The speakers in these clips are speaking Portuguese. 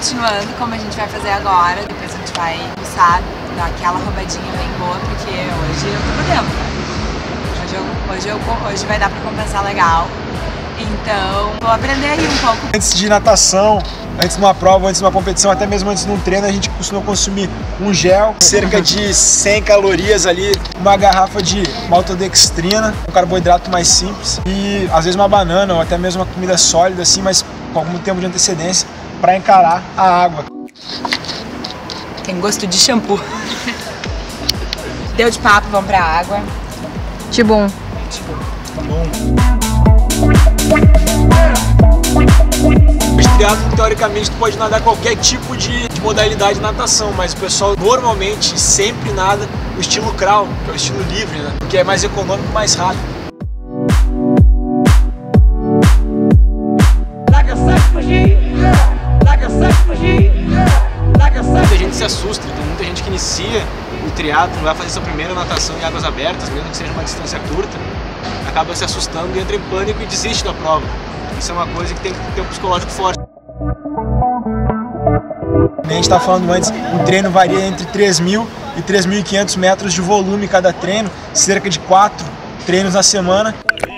continuando como a gente vai fazer agora. Depois a gente vai almoçar, dar aquela roubadinha bem boa, porque hoje eu tô por dentro. Hoje vai dar pra compensar legal. Então, vou aprender aí um pouco. Antes de natação, antes de uma prova, antes de uma competição, até mesmo antes de um treino, a gente costuma consumir um gel, cerca de 100 calorias ali, uma garrafa de maltodextrina, um carboidrato mais simples e às vezes uma banana ou até mesmo uma comida sólida assim, mas com algum tempo de antecedência para encarar a água. Tem gosto de shampoo. Deu de papo, vamos pra água. Tibum. Tá bom. O triatlo, teoricamente, tu pode nadar qualquer tipo de modalidade de natação, mas o pessoal normalmente sempre nada o estilo crawl, que é o estilo livre, né? Que é mais econômico e mais rápido. Muita gente se assusta, tem muita gente que inicia o triatlo, vai fazer sua primeira natação em águas abertas, mesmo que seja uma distância curta, acaba se assustando, entra em pânico e desiste da prova. Isso é uma coisa que tem que ter um psicológico forte. A gente estava falando antes, o treino varia entre 3.000 e 3.500 metros de volume cada treino, cerca de 4 treinos na semana.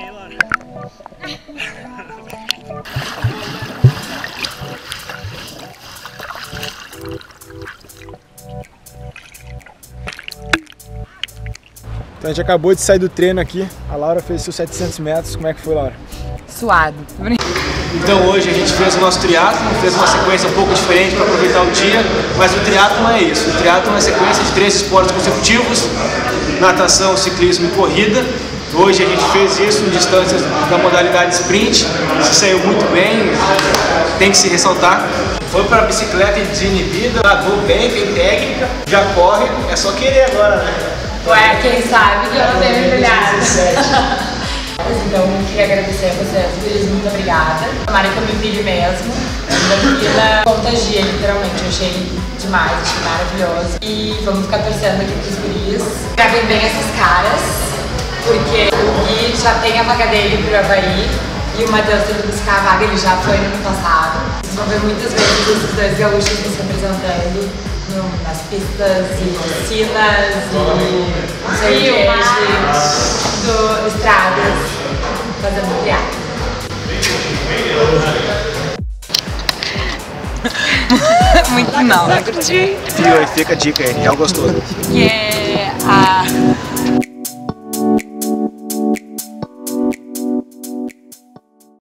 Então a gente acabou de sair do treino aqui, a Laura fez seus 700 metros, como é que foi, Laura? Suado. Então hoje a gente fez o nosso triatlo, fez uma sequência um pouco diferente para aproveitar o dia, mas o triatlo não é isso. O triatlo é uma sequência de 3 esportes consecutivos, natação, ciclismo e corrida. Hoje a gente fez isso em distâncias da modalidade sprint, se saiu muito bem, tem que se ressaltar. Foi para a bicicleta desinibida, nadou bem, tem técnica, já corre, é só querer agora, né? Ué, quem sabe que eu não tenho brilhado. Então, queria agradecer a vocês, Luiz, muito obrigada. Tomara que eu me empilhe mesmo. A vida contagia, literalmente. Eu achei demais, achei maravilhoso. E vamos ficar torcendo aqui pros guris. Gravem bem essas caras, porque o Gui já tem a vaga dele pro Havaí e o Matheus tem que buscar a vaga, ele já foi no ano passado. Vocês vão ver muitas vezes esses dois gaúchos nos representando nas pistas e piscinas e não sei o que, estradas, fazendo triatlo. Muito não, não curti. Fica a dica aí, é o gostoso. Que é a